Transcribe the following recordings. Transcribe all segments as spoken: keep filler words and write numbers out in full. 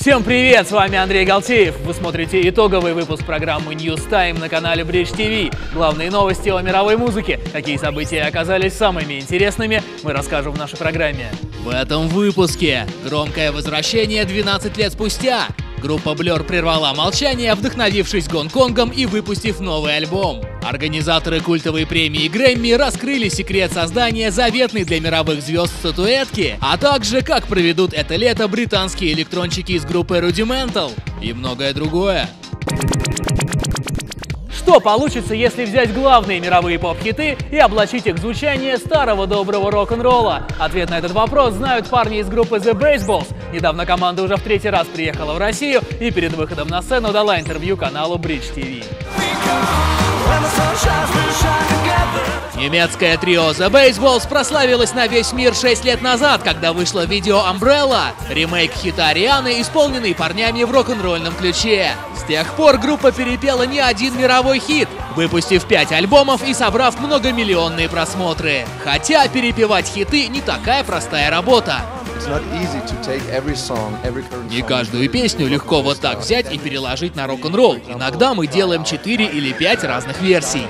Всем привет, с вами Андрей Галтеев. Вы смотрите итоговый выпуск программы News Time на канале Бридж ти ви. Главные новости о мировой музыке. Какие события оказались самыми интересными, мы расскажем в нашей программе. В этом выпуске громкое возвращение двенадцать лет спустя. Группа Blur прервала молчание, вдохновившись Гонконгом и выпустив новый альбом. Организаторы культовой премии Грэмми раскрыли секрет создания заветной для мировых звезд статуэтки, а также как проведут это лето британские электрончики из группы Rudimental и многое другое. Что получится, если взять главные мировые поп-хиты и облачить их в звучание старого доброго рок-н-ролла? Ответ на этот вопрос знают парни из группы The Baseballs. Недавно команда уже в третий раз приехала в Россию и перед выходом на сцену дала интервью каналу Бридж ти ви. Немецкое трио The Baseballs прославилось на весь мир шесть лет назад, когда вышло видео Umbrella, ремейк хита Рианы, исполненный парнями в рок-н-ролльном ключе. С тех пор группа перепела не один мировой хит, выпустив пять альбомов и собрав многомиллионные просмотры. Хотя перепевать хиты не такая простая работа. Не каждую песню легко вот так взять и переложить на рок-н-ролл. Иногда мы делаем четыре или пять разных версий.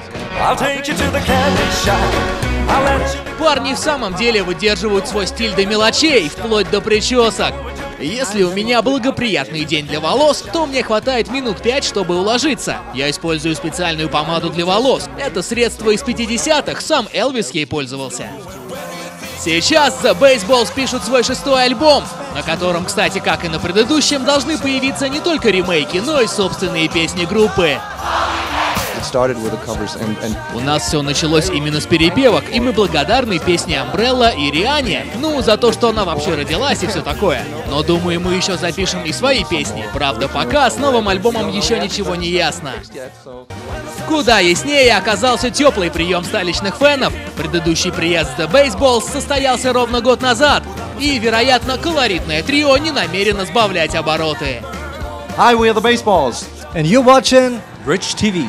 Парни в самом деле выдерживают свой стиль до мелочей, вплоть до причесок. Если у меня благоприятный день для волос, то мне хватает минут пять, чтобы уложиться. Я использую специальную помаду для волос. Это средство из пятидесятых, сам Элвис ей пользовался. Сейчас The Baseballs пишут свой шестой альбом, на котором, кстати, как и на предыдущем, должны появиться не только ремейки, но и собственные песни группы. У нас все началось именно с перепевок, и мы благодарны песне Umbrella и Риане, ну, за то, что она вообще родилась и все такое. Но думаю, мы еще запишем и свои песни. Правда, пока с новым альбомом еще ничего не ясно. Куда яснее оказался теплый прием столичных фенов. Предыдущий приезд The Baseballs состоялся ровно год назад, и, вероятно, колоритное трио не намерено сбавлять обороты. Hi, we are The Baseballs, and you're watching Бридж ти ви.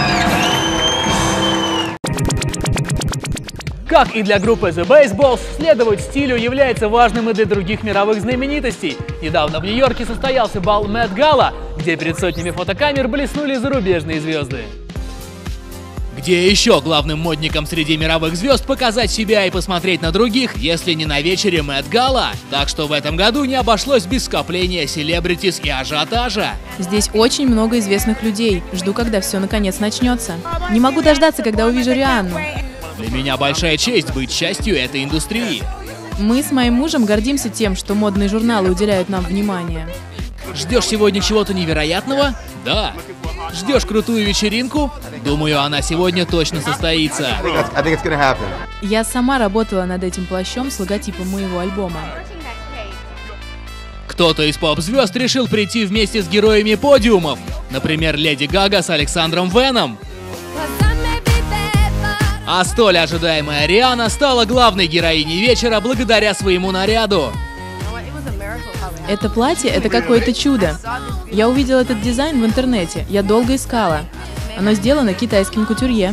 Как и для группы The Baseballs, следовать стилю является важным и для других мировых знаменитостей. Недавно в Нью-Йорке состоялся бал Met Gala, где перед сотнями фотокамер блеснули зарубежные звезды. Где еще главным модникам среди мировых звезд показать себя и посмотреть на других, если не на вечере Met Gala? Так что в этом году не обошлось без скопления селебритис и ажиотажа. Здесь очень много известных людей. Жду, когда все наконец начнется. Не могу дождаться, когда увижу Рианну. Для меня большая честь быть частью этой индустрии. Мы с моим мужем гордимся тем, что модные журналы уделяют нам внимание. Ждешь сегодня чего-то невероятного? Да. Ждешь крутую вечеринку? Думаю, она сегодня точно состоится. Я сама работала над этим плащом с логотипом моего альбома. Кто-то из поп-звезд решил прийти вместе с героями подиумов. Например, Леди Гага с Александром Веном. А столь ожидаемая Риана стала главной героиней вечера благодаря своему наряду. Это платье — это какое-то чудо. Я увидела этот дизайн в интернете. Я долго искала. Оно сделано китайским кутюрье.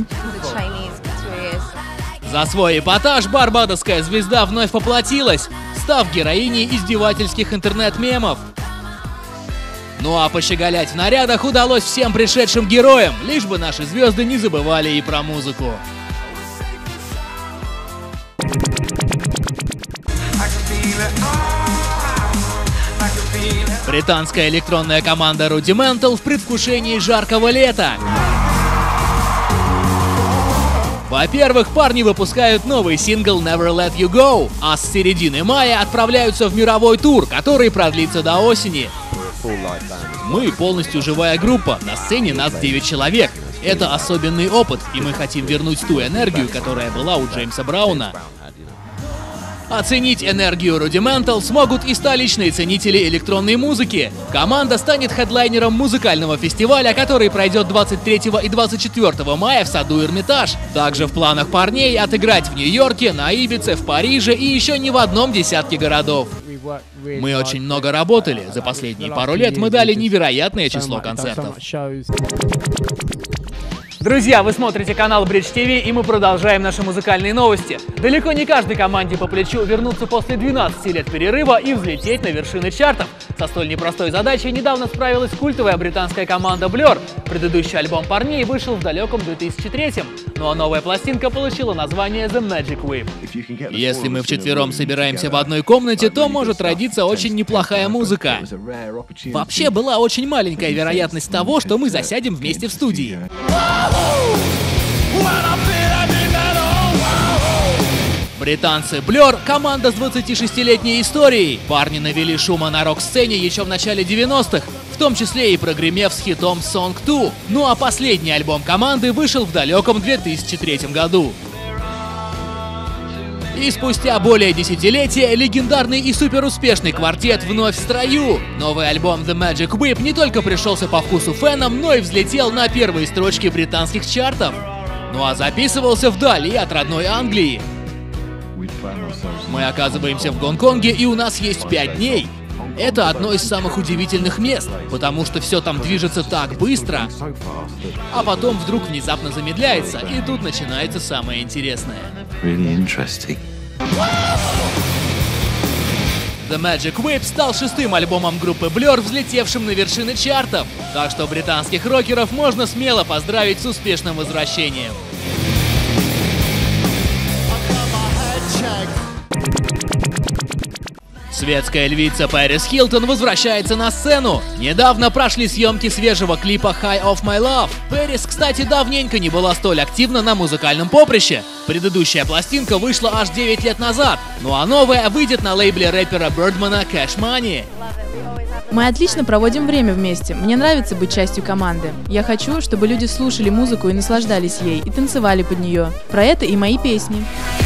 За свой эпатаж барбадосская звезда вновь поплатилась, став героиней издевательских интернет-мемов. Ну а пощеголять в нарядах удалось всем пришедшим героям, лишь бы наши звезды не забывали и про музыку. Британская электронная команда Rudimental в предвкушении жаркого лета. Во-первых, парни выпускают новый сингл Never Let You Go, а с середины мая отправляются в мировой тур, который продлится до осени. Мы полностью живая группа, на сцене нас девять человек. Это особенный опыт, и мы хотим вернуть ту энергию, которая была у Джеймса Брауна. Оценить энергию Rudimental смогут и столичные ценители электронной музыки. Команда станет хедлайнером музыкального фестиваля, который пройдет двадцать третьего и двадцать четвёртого мая в саду Эрмитаж. Также в планах парней отыграть в Нью-Йорке, на Ибице, в Париже и еще не в одном десятке городов. Мы очень много работали. За последние пару лет мы дали невероятное число концертов. Друзья, вы смотрите канал Bridge ти ви, и мы продолжаем наши музыкальные новости. Далеко не каждой команде по плечу вернуться после двенадцати лет перерыва и взлететь на вершины чартов. Со столь непростой задачей недавно справилась культовая британская команда Blur. Предыдущий альбом парней вышел в далеком две тысячи третьем, ну а новая пластинка получила название The Magic Whip. Если мы вчетвером собираемся в одной комнате, то может родиться очень неплохая музыка. Вообще была очень маленькая вероятность того, что мы засядем вместе в студии. Британцы Blur — команда с двадцатишестилетней историей. Парни навели шума на рок-сцене еще в начале девяностых, в том числе и прогремев с хитом Song два. Ну а последний альбом команды вышел в далеком две тысячи третьем году. И спустя более десятилетия легендарный и суперуспешный квартет вновь в строю. Новый альбом The Magic Whip не только пришелся по вкусу фенам, но и взлетел на первые строчки британских чартов. Ну а записывался вдали от родной Англии. Мы оказываемся в Гонконге, и у нас есть пять дней. Это одно из самых удивительных мест, потому что все там движется так быстро, а потом вдруг внезапно замедляется, и тут начинается самое интересное. Really The Magic Whip стал шестым альбомом группы Blur, взлетевшим на вершины чартов, так что британских рокеров можно смело поздравить с успешным возвращением. Светская львица Пэрис Хилтон возвращается на сцену. Недавно прошли съемки свежего клипа High of My Love. Пэрис, кстати, давненько не была столь активна на музыкальном поприще. Предыдущая пластинка вышла аж девять лет назад, ну а новая выйдет на лейбле рэпера Birdman Cash Money. Мы отлично проводим время вместе. Мне нравится быть частью команды. Я хочу, чтобы люди слушали музыку и наслаждались ей, и танцевали под нее. Про это и мои песни.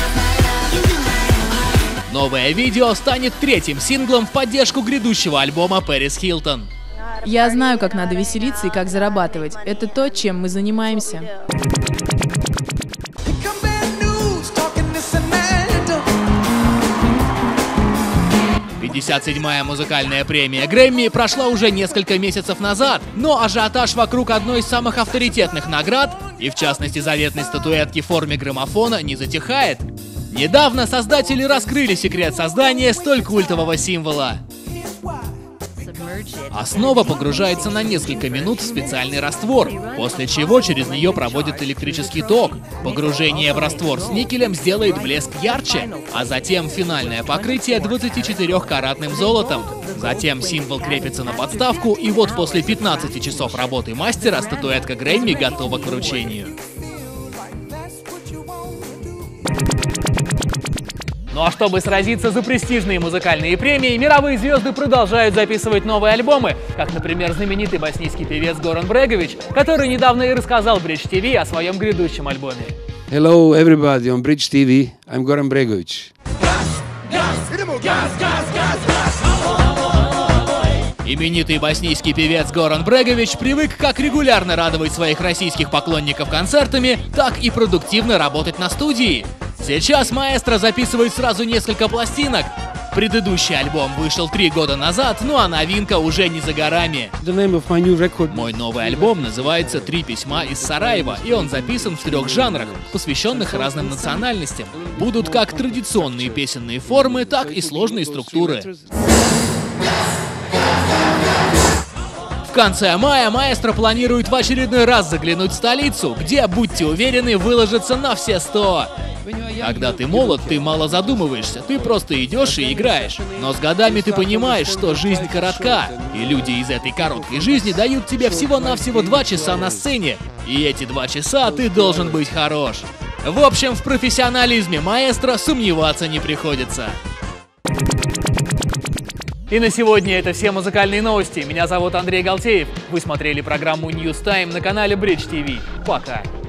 Новое видео станет третьим синглом в поддержку грядущего альбома Пэрис Хилтон. Я знаю, как надо веселиться и как зарабатывать. Это то, чем мы занимаемся. пятьдесят седьмая музыкальная премия Грэмми прошла уже несколько месяцев назад, но ажиотаж вокруг одной из самых авторитетных наград, и в частности заветной статуэтки в форме граммофона, не затихает. Недавно создатели раскрыли секрет создания столь культового символа. Основа погружается на несколько минут в специальный раствор, после чего через нее проводит электрический ток. Погружение в раствор с никелем сделает блеск ярче, а затем финальное покрытие двадцатичетырёхкаратным золотом. Затем символ крепится на подставку, и вот после пятнадцати часов работы мастера статуэтка Грэмми готова к вручению. Ну а чтобы сразиться за престижные музыкальные премии, мировые звезды продолжают записывать новые альбомы, как, например, знаменитый боснийский певец Горан Брегович, который недавно и рассказал Bridge ти ви о своем грядущем альбоме. Hello everybody on Bridge ти ви, I'm Goran Bregovic. Именитый боснийский певец Горан Брегович привык как регулярно радовать своих российских поклонников концертами, так и продуктивно работать на студии. Сейчас маэстро записывает сразу несколько пластинок. Предыдущий альбом вышел три года назад, ну а новинка уже не за горами. The name of my new record. Мой новый альбом называется «Три письма из Сараева», и он записан в трех жанрах, посвященных разным национальностям. Будут как традиционные песенные формы, так и сложные структуры. В конце мая маэстро планирует в очередной раз заглянуть в столицу, где, будьте уверены, выложится на все сто. Когда ты молод, ты мало задумываешься, ты просто идешь и играешь. Но с годами ты понимаешь, что жизнь коротка, и люди из этой короткой жизни дают тебе всего-навсего два часа на сцене, и эти два часа ты должен быть хорош. В общем, в профессионализме маэстро сомневаться не приходится. И на сегодня это все музыкальные новости. Меня зовут Андрей Галтеев. Вы смотрели программу News Time на канале Bridge ти ви. Пока.